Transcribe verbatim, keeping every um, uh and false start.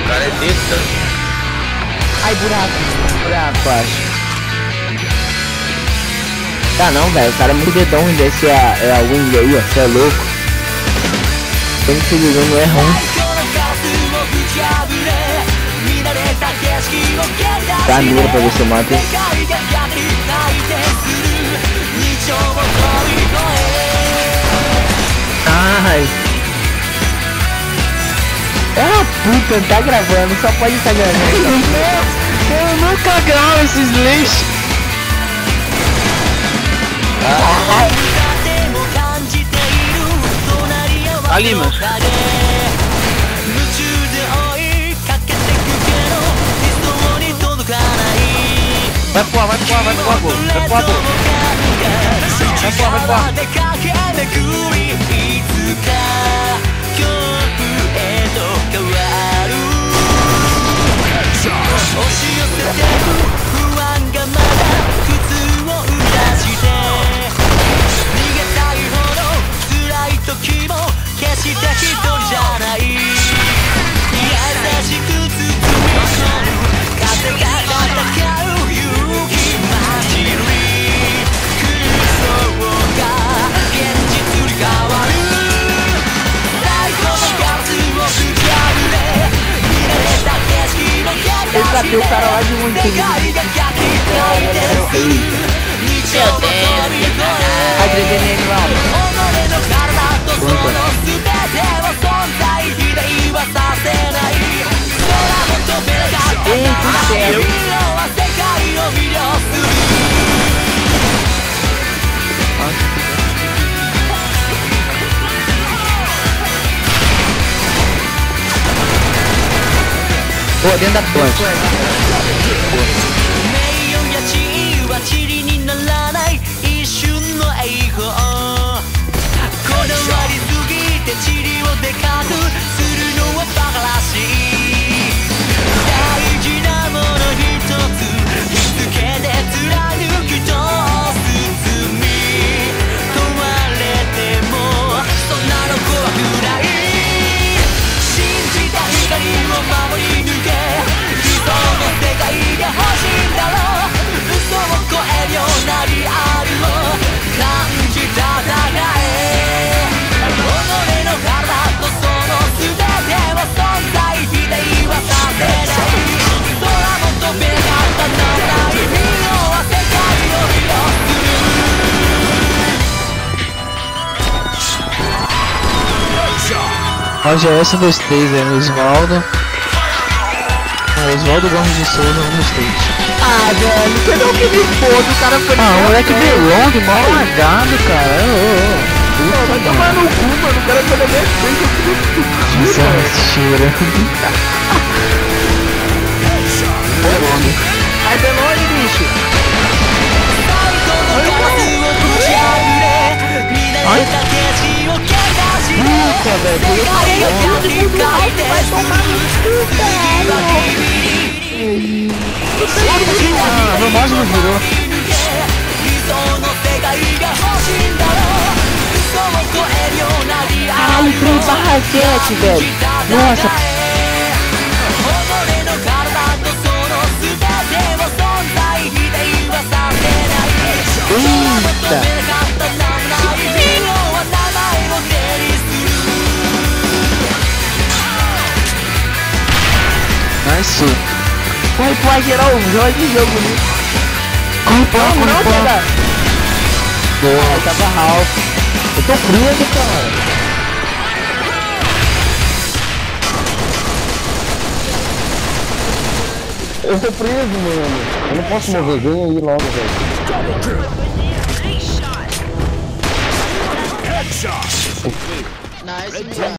cara é besta. Ai, buraco. Buraco, acho. Tá não, velho. O cara é muito dedão desse é, é a wing aí, ó. Você é louco. Ele se ligou no erro. Tá mira pra ver se eu mato. Ai. É uma puta, tá gravando, só pode estar gravando. Eu nunca gravo esses lixos. Ah. Ali, mas. Vai pro ar, vai pro ar, vai pro ar, pô. Vai pro ar, pô. Vai pro ar, vai pro ar. Eu catei o cara lá de um time. Agreguei nele lá. Eita, céu. Pô, dentro da ponte. Ó, G S um, dois, três, é o Osvaldo. O Osvaldo Gomes de Souza, um, dois, três. Ah, velho, você não que me foda, o cara foi. Ah, o moleque belong, mal lagado, cara. Ô, ô, ô. Vai tomar no cu, mano, o cara foi na minha frente, eu fiquei Nossa, cheirando. Belong. Ai, Belong, bicho. Ai, puta, velho, vai tomar no cu, velho. Ah, meu mouse não virou. Caralho, três barra sete, velho. Nossa. Eita. Nice. Corre pro geral, joga de jogo, né? Corre pro ar, corre pro ar. Boa, eu tava Ralph. Eu tô preso, cara. Eu tô preso, mano. Eu não posso mover, vem aí logo, velho. Nice.